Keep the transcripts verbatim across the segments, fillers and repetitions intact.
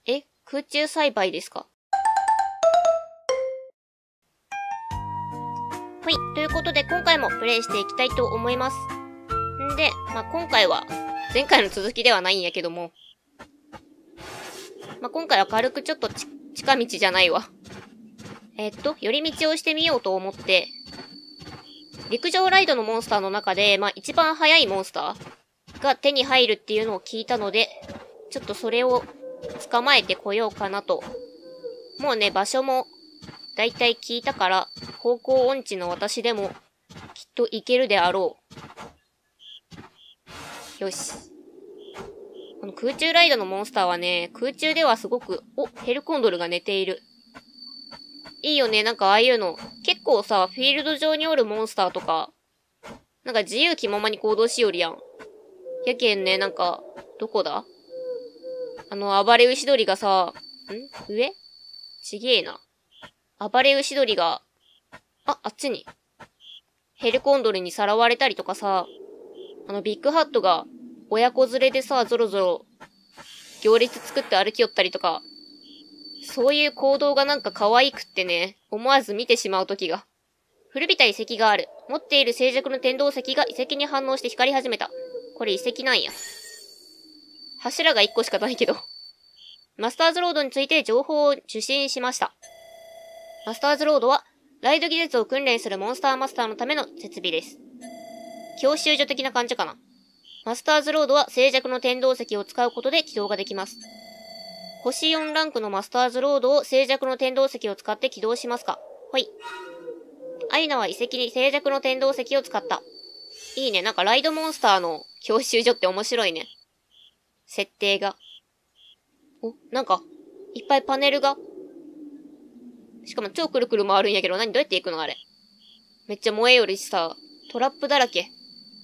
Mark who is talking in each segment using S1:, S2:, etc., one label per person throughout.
S1: え、空中栽培ですか？はい。ということで、今回もプレイしていきたいと思います。んで、まあ、今回は、前回の続きではないんやけども、まあ、今回は軽くちょっとち、近道じゃないわ。えっと、寄り道をしてみようと思って、陸上ライドのモンスターの中で、まあ、一番速いモンスターが手に入るっていうのを聞いたので、ちょっとそれを捕まえてこようかなと。もうね、場所もだいたい聞いたから、方向音痴の私でもきっと行けるであろう。よし。この空中ライドのモンスターはね、空中ではすごく、お、ヘルコンドルが寝ている。いいよね、なんかああいうの。結構さ、フィールド上におるモンスターとか、なんか自由気ままに行動しよりやん。やけんね、なんか、どこだ？あの、暴れ牛鳥がさ、ん？上？ちげえな。暴れ牛鳥が、あ、あっちに。ヘルコンドルにさらわれたりとかさ、あのビッグハットが親子連れでさ、ゾロゾロ行列作って歩きよったりとか、そういう行動がなんか可愛くってね、思わず見てしまう時が。古びた遺跡がある。持っている静寂の天動石が遺跡に反応して光り始めた。これ遺跡なんや。柱がいっこしかないけど。マスターズロードについて情報を受信しました。マスターズロードは、ライド技術を訓練するモンスターマスターのための設備です。教習所的な感じかな。マスターズロードは静寂の天動石を使うことで起動ができます。星よんランクのマスターズロードを静寂の天動石を使って起動しますか？ほい。アイナは遺跡に静寂の天動石を使った。いいね。なんかライドモンスターの教習所って面白いね。設定が。お、なんか、いっぱいパネルが。しかも超くるくる回るんやけど、何どうやって行くのあれ。めっちゃ燃えよるしさ、トラップだらけ。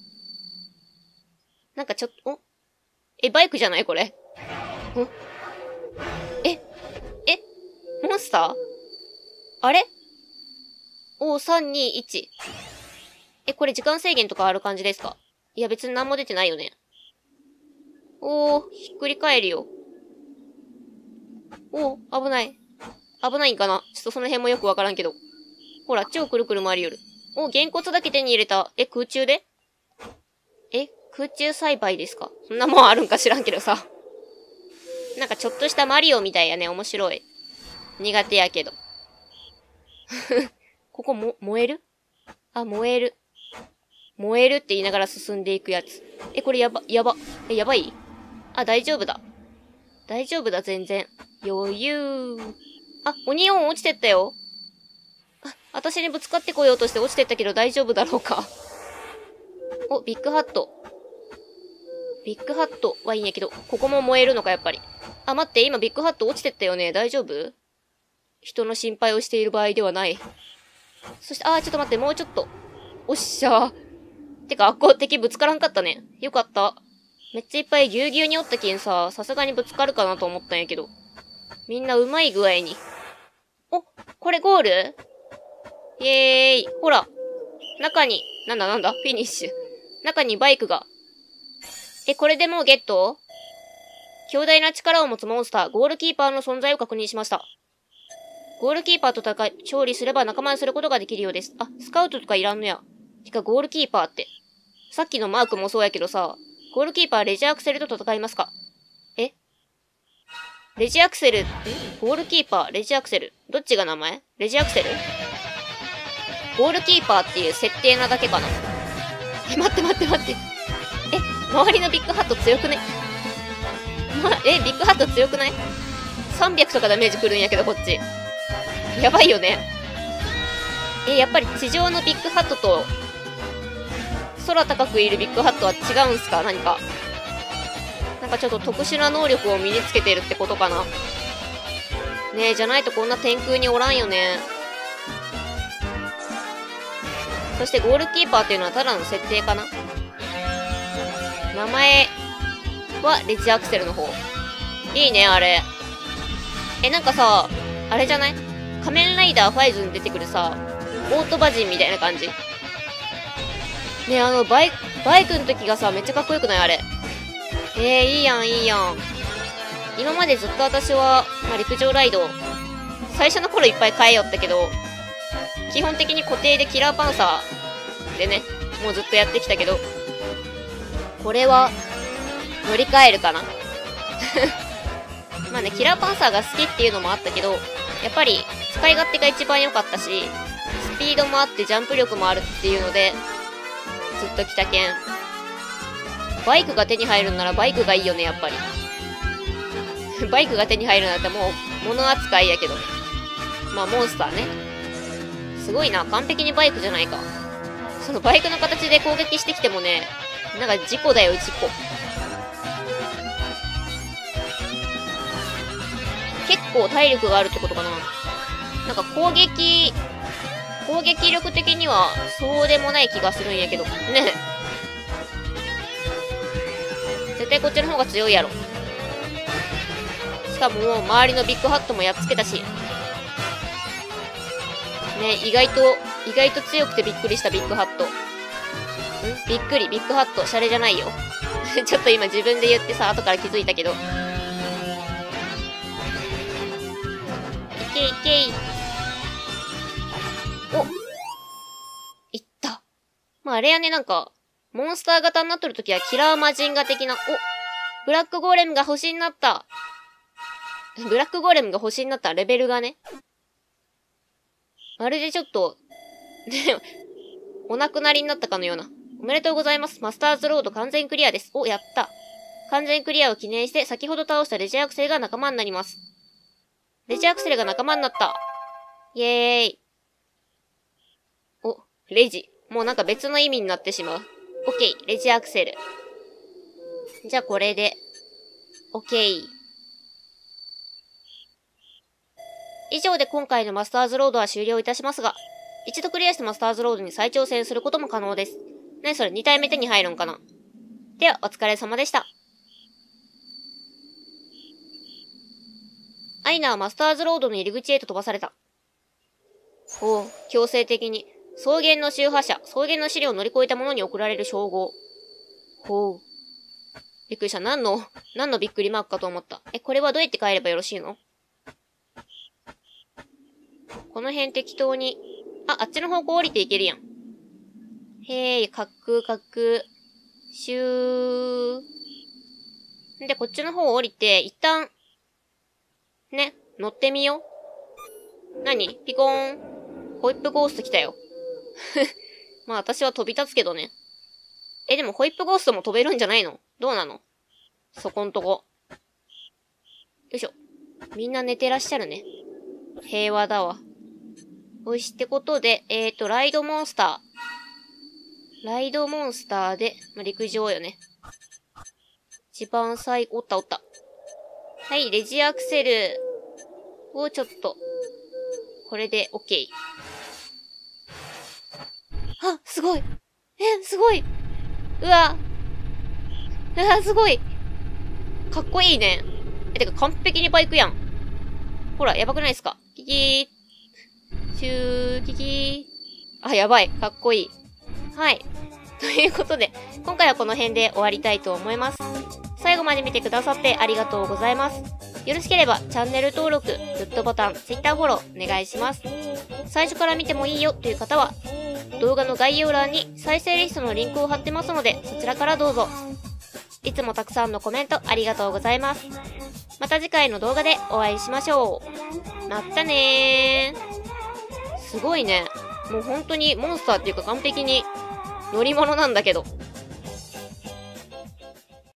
S1: なんかちょっと、おえ、バイクじゃないこれ。んえ、え、モンスターあれおー、さん、に、いち。え、これ時間制限とかある感じですか？いや別に何も出てないよね。おー、ひっくり返るよ。おー、危ない。危ないんかな？ちょっとその辺もよくわからんけど。ほら、超くるくる回りよる。お、げんこつだけ手に入れた。え、空中で？え、空中栽培ですか？そんなもんあるんか知らんけどさ。なんかちょっとしたマリオみたいやね。面白い。苦手やけど。ここも、燃える？あ、燃える。燃えるって言いながら進んでいくやつ。え、これやば、やば。え、やばい？あ、大丈夫だ。大丈夫だ、全然。余裕。あ、オニオン落ちてったよ。あ、私にぶつかってこようとして落ちてったけど大丈夫だろうか。お、ビッグハット。ビッグハットはいいんやけど、ここも燃えるのか、やっぱり。あ、待って、今ビッグハット落ちてったよね。大丈夫？人の心配をしている場合ではない。そして、あー、ちょっと待って、もうちょっと。おっしゃー。てか、あっこ敵ぶつからんかったね。よかった。めっちゃいっぱいぎゅうぎゅうにおったけんさ、さすがにぶつかるかなと思ったんやけど。みんなうまい具合に。お、これゴール？イエーイ。ほら。中に、なんだなんだ、フィニッシュ。中にバイクが。え、これでもうゲット？強大な力を持つモンスター、ゴールキーパーの存在を確認しました。ゴールキーパーと戦い、勝利すれば仲間にすることができるようです。あ、スカウトとかいらんのや。てか、ゴールキーパーって。さっきのマークもそうやけどさ、ゴールキーパーレジアクセルと戦いますか？え？レジアクセル、ん？ゴールキーパー、レジアクセル。どっちが名前？レジアクセル？ゴールキーパーっていう設定なだけかな。え、待って待って待って。え、周りのビッグハット強くね？ま、え、ビッグハット強くない？ さんびゃく とかダメージくるんやけど、こっち。やばいよね。え、やっぱり地上のビッグハットと、空高くいるビッグハットは違うんすか？何か。なんかちょっと特殊な能力を身につけてるってことかな。ねえ、じゃないとこんな天空におらんよね。そしてゴールキーパーっていうのはただの設定かな。名前はレジアクセルの方。いいね、あれ。え、なんかさ、あれじゃない？仮面ライダーファイズに出てくるさ、オートバジンみたいな感じ。ねえ、あの、バイク、バイクの時がさ、めっちゃかっこよくないあれ。えー、いいやん、いいやん。 今までずっと私は、まあ、陸上ライド、最初の頃いっぱい変えよったけど、基本的に固定でキラーパンサーでね、もうずっとやってきたけど、これは、乗り換えるかなまあね、キラーパンサーが好きっていうのもあったけど、やっぱり使い勝手が一番良かったし、スピードもあってジャンプ力もあるっていうので、ずっと来たけん。バイクが手に入るんならバイクがいいよね、やっぱり。バイクが手に入るなんてもう、物扱いやけど。まあ、モンスターね。すごいな、完璧にバイクじゃないか。そのバイクの形で攻撃してきてもね、なんか事故だよ、事故。結構体力があるってことかな。なんか攻撃、攻撃力的にはそうでもない気がするんやけど。ね。絶対こっちの方が強いやろ。しかももう周りのビッグハットもやっつけたし。ね、意外と、意外と強くてびっくりしたビッグハット。んびっくり、ビッグハット、シャレじゃないよ。ちょっと今自分で言ってさ、後から気づいたけど。いけいけい。おいった。まああれやね、なんか、モンスター型になっとるときはキラーマジンガ的な、おブラックゴーレムが星になった。ブラックゴーレムが星になったレベルがね。まるでちょっと、ね、お亡くなりになったかのような。おめでとうございます。マスターズロード完全クリアです。お、やった。完全クリアを記念して先ほど倒したレジアクセルが仲間になります。レジアクセルが仲間になった。イエーイ。お、レジ。もうなんか別の意味になってしまう。オッケー、レジアクセル。じゃあこれで、オッケー。以上で今回のマスターズロードは終了いたしますが、一度クリアしたマスターズロードに再挑戦することも可能です。ね、それに体目手に入るんかな。では、お疲れ様でした。アイナはマスターズロードの入り口へと飛ばされた。おう、強制的に。草原の周波車、草原の試練を乗り越えた者に贈られる称号。ほう。びっくりした。何の、何のびっくりマークかと思った。え、これはどうやって帰ればよろしいの？この辺適当に。あ、あっちの方向降りていけるやん。へーい、かっくかっく。シュー。で、こっちの方降りて、一旦、ね、乗ってみよう。何？ピコーン。ホイップゴースト来たよ。まあ私は飛び立つけどね。え、でもホイップゴーストも飛べるんじゃないの？どうなの？そこんとこ。よいしょ。みんな寝てらっしゃるね。平和だわ。よし、ってことで、えーと、ライドモンスター。ライドモンスターで、まあ、陸上よね。一番最後、おったおった。はい、レジアクセルをちょっと、これで OK。あ、すごい。え、すごい。うわ。うわ、すごい。かっこいいね。え、てか完璧にバイクやん。ほら、やばくないっすか？キキー。シュー、キキー。あ、やばい。かっこいい。はい。ということで、今回はこの辺で終わりたいと思います。最後まで見てくださってありがとうございます。よろしければチャンネル登録、グッドボタン、Twitter フォローお願いします。最初から見てもいいよという方は、動画の概要欄に再生リストのリンクを貼ってますので、そちらからどうぞ。いつもたくさんのコメントありがとうございます。また次回の動画でお会いしましょう。まったねー。すごいね。もう本当にモンスターっていうか完璧に乗り物なんだけど。